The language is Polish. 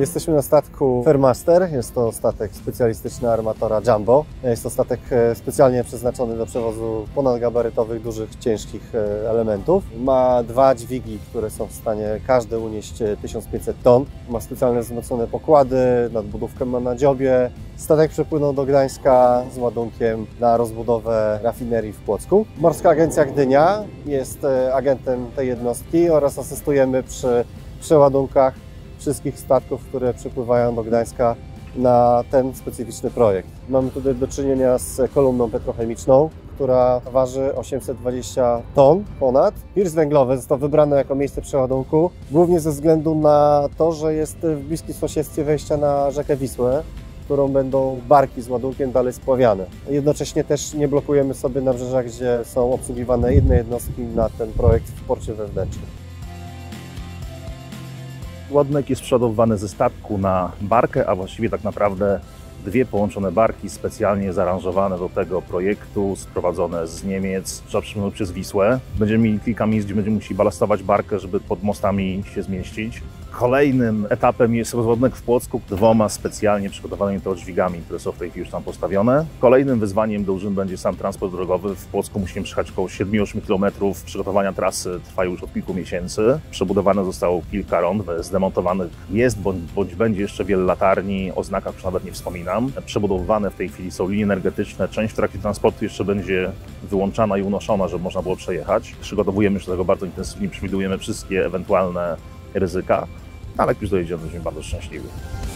Jesteśmy na statku Fairmaster. Jest to statek specjalistyczny armatora Jumbo. Jest to statek specjalnie przeznaczony do przewozu ponadgabarytowych, dużych, ciężkich elementów. Ma dwa dźwigi, które są w stanie każdy unieść 1500 ton. Ma specjalnie wzmocnione pokłady, nadbudówkę ma na dziobie. Statek przepłynął do Gdańska z ładunkiem na rozbudowę rafinerii w Płocku. Morska Agencja Gdynia jest agentem tej jednostki oraz asystujemy przy przeładunkach wszystkich statków, które przypływają do Gdańska na ten specyficzny projekt. Mamy tutaj do czynienia z kolumną petrochemiczną, która waży 820 ton ponad. Pirs węglowy został wybrany jako miejsce przeładunku, głównie ze względu na to, że jest w bliskim sąsiedztwie wejścia na rzekę Wisłę, którą będą barki z ładunkiem dalej spławiane. Jednocześnie też nie blokujemy sobie nabrzeża, gdzie są obsługiwane inne jednostki na ten projekt w porcie wewnętrznym. Ładunek jest przeładowywany ze statku na barkę, a właściwie tak naprawdę dwie połączone barki specjalnie zaaranżowane do tego projektu, sprowadzone z Niemiec, przepłynąć przez Wisłę. Będziemy mieli kilka miejsc, gdzie będziemy musieli balastować barkę, żeby pod mostami się zmieścić. Kolejnym etapem jest rozładunek w Płocku dwoma specjalnie przygotowanymi dźwigami, które są w tej chwili już tam postawione. Kolejnym wyzwaniem drużyn będzie sam transport drogowy. W Płocku musimy przejechać około 7-8 km. Przygotowania trasy trwają już od kilku miesięcy. Przebudowane zostało kilka rond, zdemontowanych jest bądź będzie jeszcze wiele latarni, o znakach już nawet nie wspominam. Przebudowywane w tej chwili są linie energetyczne. Część w trakcie transportu jeszcze będzie wyłączana i unoszona, żeby można było przejechać. Przygotowujemy się do tego bardzo intensywnie, przewidujemy wszystkie ewentualne ryzyka. Ale jak już dojedziemy, będziemy bardzo szczęśliwi.